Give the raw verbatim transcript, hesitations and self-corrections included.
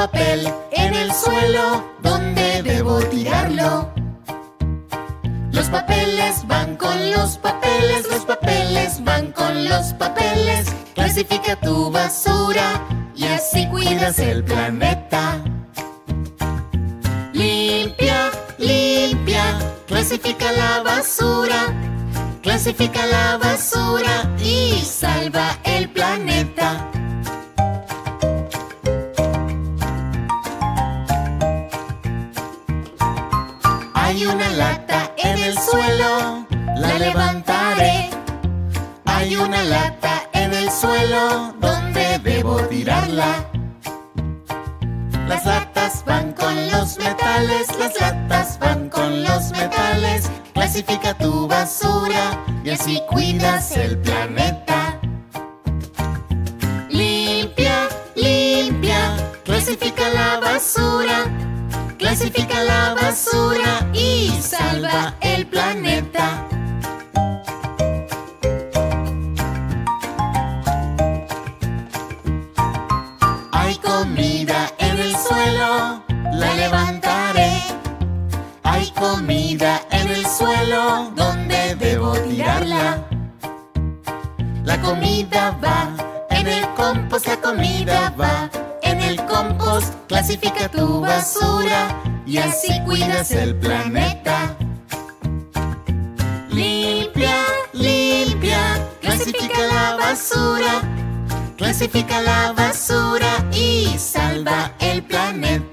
papel en el suelo, ¿dónde debo tirarlo? Los papeles van con los papeles, los papeles van con los papeles. Clasifica tu basura y así cuidas el planeta. Limpia, limpia, clasifica la basura. Clasifica la basura y salva el planeta. Hay una lata en el suelo, la levantaré. Hay una lata en el suelo, ¿dónde debo tirarla? Las latas van con los metales, las latas van con los metales. Clasifica tu basura y así cuidas el planeta. Limpia, limpia, clasifica la basura. Clasifica la basura y salva el planeta. Hay comida en el suelo, la levantaré. Hay comida en el suelo, ¿dónde debo tirarla? La comida va en el compost, la comida va en el compost. Clasifica tu basura y así cuidas el planeta. Limpia, limpia, clasifica la basura. Clasifica la basura y salva el planeta.